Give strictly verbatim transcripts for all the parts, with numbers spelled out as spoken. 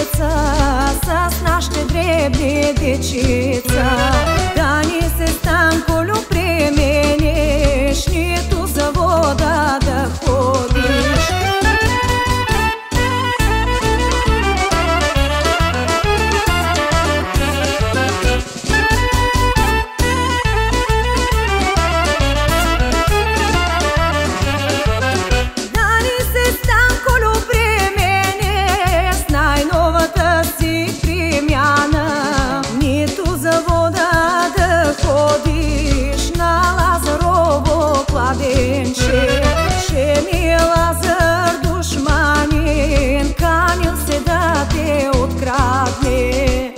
деца, с нашите дребни дечица. Да ни се Станколю премениш, нито завода да ходиш. Ще ми е Лазар душманин, канил се да те открадне.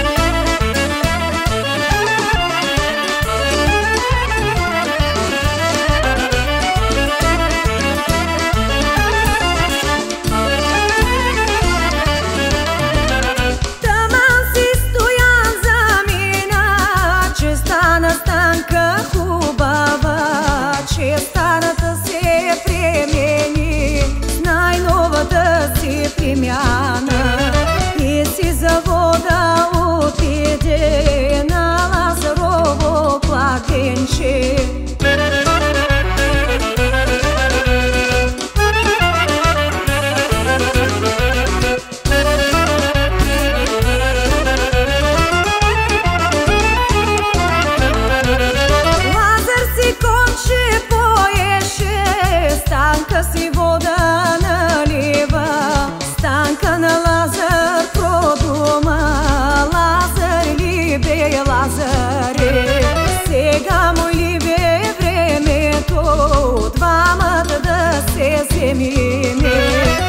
Таман си Стоян замина, че стана Станка хубава, че старата се премени с най-новата си племяна. И си завода отиде на Лазарово кладенче. Станка си вода налива, Станка на Лазар продума. Лазар ли бе, Лазаре, сега му ли бе времето двамата да се земиме.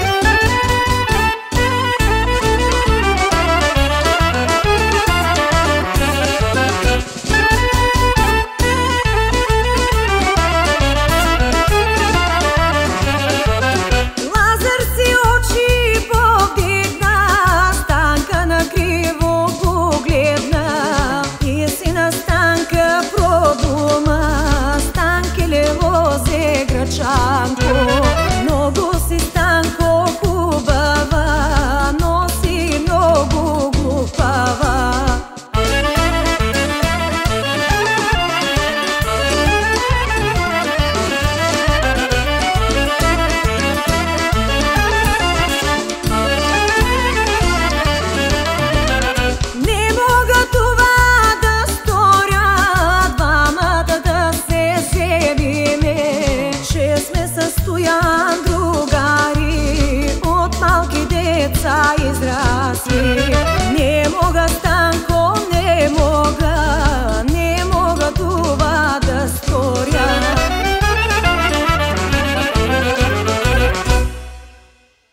Много си, Станко, хубава, но си много глупава. Не мога това да сторя, двамата да се земиме, че сме със Стоян другари, от малки деца израсли. Не мога